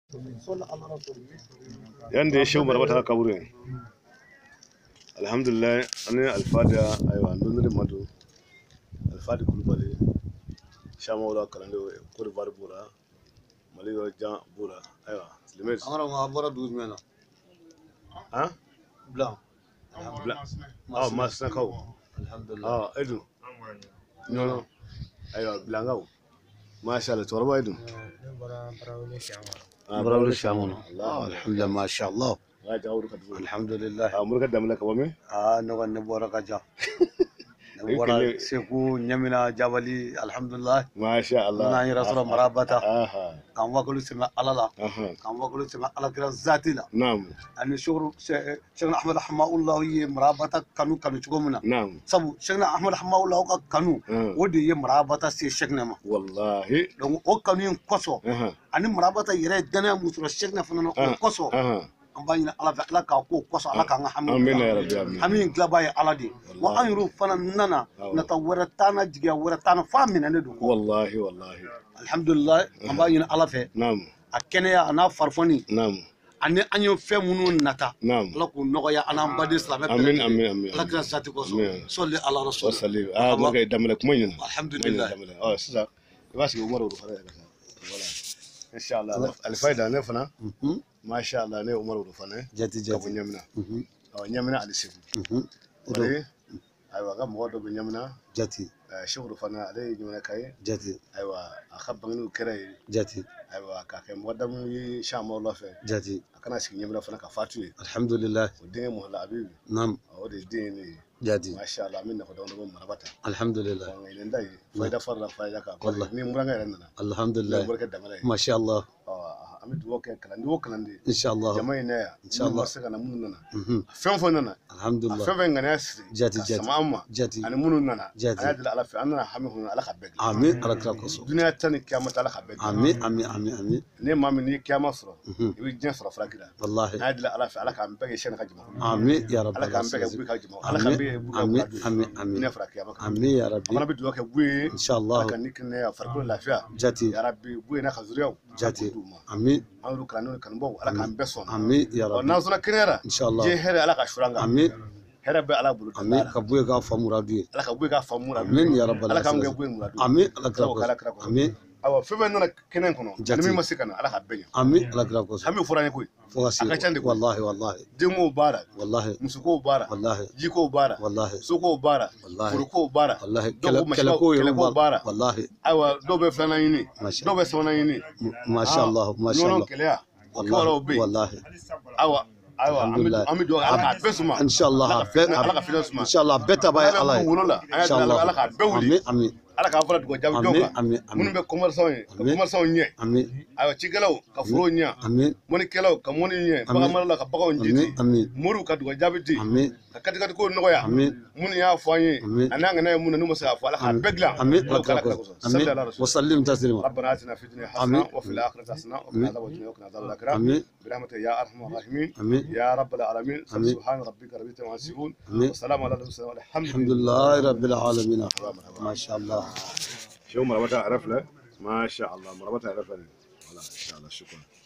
yanda ya shehu marabata haka wurin alhamdulillah ana alfada aiwa ndonore madu alfada kulubali shama wala kalande ko de var bura mali yo jan bura aiwa limes amara nga bora 12 mena hein blanc ah masna kaw alhamdulillah edu no aiwa blangaw masha Allah torba edu براول الشامون الحمد لله ما شاء الله الحمد لله امرك دم لك ومي نغ نبورا كجا نبورا سيكو نيمنا جبلي الحمد لله ما شاء الله ناني رسول مرابطه كان وكل سمع الله لا كان وكل سمع الله كرا ذاتي لا نعم ان شغل شيخنا احمد رحمه الله هي مرابطه كانوا تشغمنا نعم سبو شيخنا احمد رحمه الله كانوا ودي مرابطه سي شيخنا ما والله دونك او كانوا كوسو ani marabata yere dana musura shekna fana ko koso ambani ala fa ala ka ko koso ala ka nga hamu amin ya rabbi amin amin glaba ya ala di wa ayru fana nana na tawaratana jiga waratana famina ne do wallahi wallahi alhamdulillah ambani ala fe naam akene ya ana farfoni naam ani anyo fe munu nata naam ala ko nogo ya ana mbadi islam amin amin amin ala ka sati koso solli ala rasul salli mo kay damale ko moñu alhamdulillah sisa basi umaru fara wala ان شاء الله الفايده نفنا ما شاء الله ne umaru rufane jati ko nyamna nyamna ali sifu ore aywa ga mo do nyamna jati shukru fana ale nyamna kay jati aywa akhabban nu kare jati aywa ka kay mo dam yi shama Allah fe jati akana sigi nyamna fana ka fatu alhamdulillah ودين مهلا حبيبي نعم ودي دين جادي ما شاء الله منا فدون دون مربطه الحمد لله وين داي فايده فرلا فايده كا والله ني مرغا رننا الحمد لله ما شاء الله امد وكان كلام وكلام دي ان شاء الله جماعه ان شاء الله سكن مننا فين فننا الحمد لله فين غناس جاتي جاتي سماما جاتي انا مننا جاتي انا دل على في انا حمي على خبك امين على كراكوس دنيا تاني كيامه على خبك امين امين امين امين ني مامي ني كيامه صرا يبي جن صرا فراكدا والله انا دل على في على كان بقى شيء كجمع امين يا رب على كان بقى بك كجمع على كان بقى امين امين امين نفرك يا بك امين يا ربي انا بدي وك بوي ان شاء الله كان نيك فرق لا فيها جاتي يا ربي بوي نا خزريو جاتي امين أنا كان بو على كان بسون امين يا رب والناس كنيرة ان شاء الله جي هري على كشرانغا امين هري بي على بلو امين كبوي غا فمرادي على كبوي غا فامورا امين يا رب على كان بوي مرادو امين على كراكوس امين awa febe nana kenen kono nimi masikana ala habenya امين على كراكوس hami furani koy فواسي والله والله demo bara والله musuko bara والله jiko bara والله soko bara والله furuko bara والله keleko bara والله awa dobe flana yini dobe sona yini ما شاء الله ما شاء الله والله awa ايوه عمي على بسمه ان شاء الله ان شاء الله بيتا باي الله ان شاء الله امين امين ala ka fara dugo jaw joka mun be commerçant nye amin ayo cigalaw ka furo nya amin moni kelaw ka moni nye baga marala ka baga njiti muru ka dugo jabiti amin ka kati ko no ya amin mun ya fanye ananga na mun nu masa fa ala ka begla amin wa sallim taslima ربنا آتنا في الدنيا حسنة وفي الآخرة حسنة وقنا عذاب النار وقنا عذاب الآخرة برحمتك يا أرحم الراحمين يا رب العالمين سبحان ربك رب العزة عما يصفون والسلام على المرسلين الحمد لله رب العالمين ما شاء الله شو مربطة عرف له ما شاء الله مربطة عرف له والله إن شاء الله شكرا